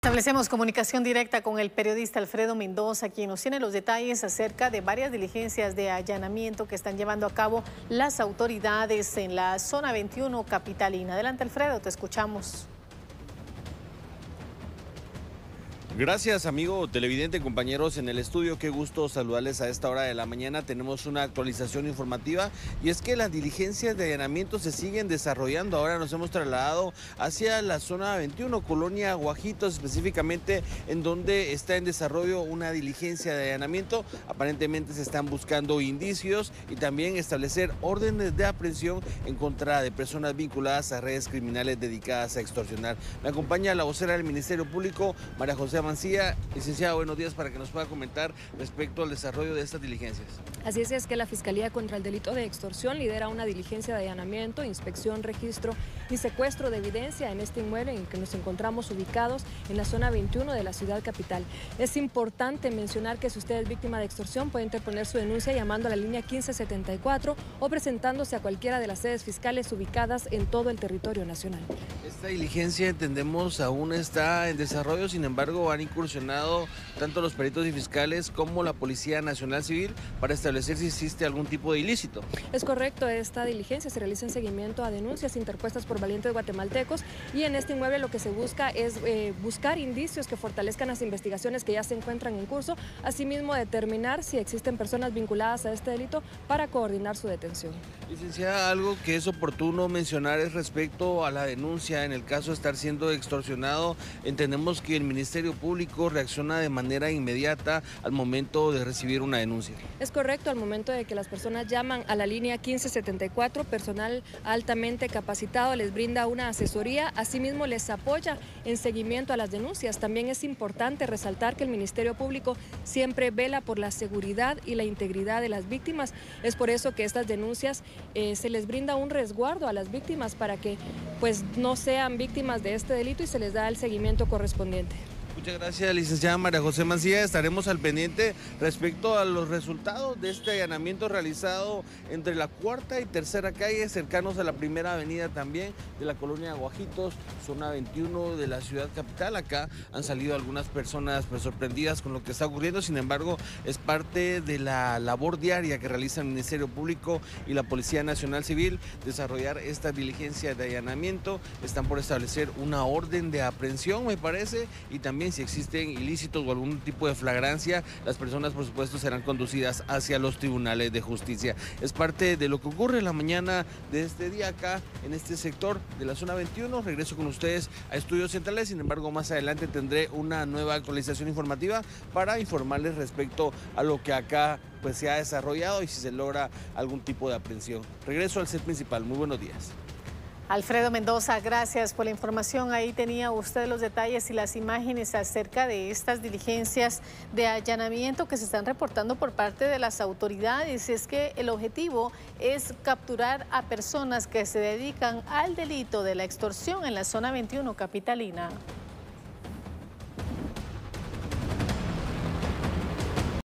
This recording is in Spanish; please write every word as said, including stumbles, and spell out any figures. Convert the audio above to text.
Establecemos comunicación directa con el periodista Alfredo Mendoza, quien nos tiene los detalles acerca de varias diligencias de allanamiento que están llevando a cabo las autoridades en la zona veintiuno capitalina. Adelante, Alfredo, te escuchamos. Gracias, amigo televidente, compañeros en el estudio. Qué gusto saludarles a esta hora de la mañana. Tenemos una actualización informativa y es que las diligencias de allanamiento se siguen desarrollando. Ahora nos hemos trasladado hacia la zona veintiuno, Colonia Guajitos, específicamente en donde está en desarrollo una diligencia de allanamiento. Aparentemente se están buscando indicios y también establecer órdenes de aprehensión en contra de personas vinculadas a redes criminales dedicadas a extorsionar. Me acompaña la vocera del Ministerio Público, María José Mancía. Licenciada, buenos días, para que nos pueda comentar respecto al desarrollo de estas diligencias. Así es, es que la Fiscalía contra el Delito de Extorsión lidera una diligencia de allanamiento, inspección, registro y secuestro de evidencia en este inmueble en el que nos encontramos ubicados en la zona veintiuno de la ciudad capital. Es importante mencionar que si usted es víctima de extorsión puede interponer su denuncia llamando a la línea quince setenta y cuatro o presentándose a cualquiera de las sedes fiscales ubicadas en todo el territorio nacional. Esta diligencia, entendemos, aún está en desarrollo, sin embargo han incursionado tanto los peritos y fiscales como la Policía Nacional Civil para establecer si existe algún tipo de ilícito. Es correcto, esta diligencia se realiza en seguimiento a denuncias interpuestas por valientes guatemaltecos y en este inmueble lo que se busca es eh, buscar indicios que fortalezcan las investigaciones que ya se encuentran en curso, asimismo determinar si existen personas vinculadas a este delito para coordinar su detención. Licenciada, algo que es oportuno mencionar es respecto a la denuncia en el caso de estar siendo extorsionado. Entendemos que el Ministerio Público reacciona de manera inmediata al momento de recibir una denuncia. Es correcto, al momento de que las personas llaman a la línea quince setenta y cuatro, personal altamente capacitado les brinda una asesoría, asimismo les apoya en seguimiento a las denuncias. También es importante resaltar que el Ministerio Público siempre vela por la seguridad y la integridad de las víctimas. Es por eso que estas denuncias eh, se les brinda un resguardo a las víctimas para que pues, no sean víctimas de este delito y se les da el seguimiento correspondiente. Muchas gracias, licenciada María José Mancía. Estaremos al pendiente respecto a los resultados de este allanamiento realizado entre la cuarta y tercera calle, cercanos a la primera avenida también de la colonia Guajitos, zona veintiuno de la ciudad capital. Acá han salido algunas personas pues, sorprendidas con lo que está ocurriendo, sin embargo, es parte de la labor diaria que realiza el Ministerio Público y la Policía Nacional Civil, desarrollar esta diligencia de allanamiento. Están por establecer una orden de aprehensión, me parece, y también si existen ilícitos o algún tipo de flagrancia, las personas por supuesto serán conducidas hacia los tribunales de justicia. Es parte de lo que ocurre en la mañana de este día acá en este sector de la zona veintiuno. Regreso con ustedes a Estudios Centrales, sin embargo más adelante tendré una nueva actualización informativa para informarles respecto a lo que acá pues se ha desarrollado y si se logra algún tipo de aprehensión. Regreso al set principal. Muy buenos días. Alfredo Mendoza, gracias por la información. Ahí tenía usted los detalles y las imágenes acerca de estas diligencias de allanamiento que se están reportando por parte de las autoridades. Es que el objetivo es capturar a personas que se dedican al delito de la extorsión en la zona veintiuno capitalina.